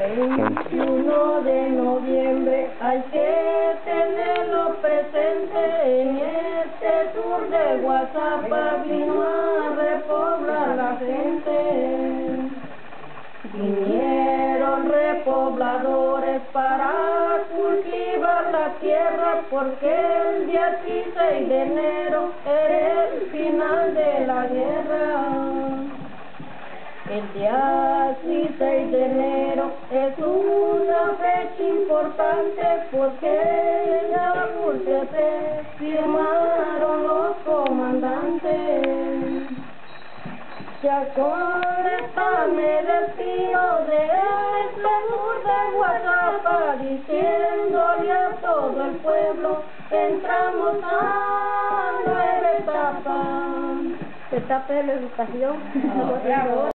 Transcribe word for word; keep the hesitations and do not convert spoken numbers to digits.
veintiuno de noviembre hay que tenerlo presente. En este tour de Guatzapa vino a repoblar la gente. Vinieron repobladores para cultivar la tierra, porque el día dieciséis de enero era el final de la guerra. El día dieciséis de enero es una fecha importante, porque en Chapultepec firmaron los comandantes. Ya con esta me despido de este tour de Guatzapa, diciéndole a todo el pueblo, entramos a nueva etapa. Etapa de la educación.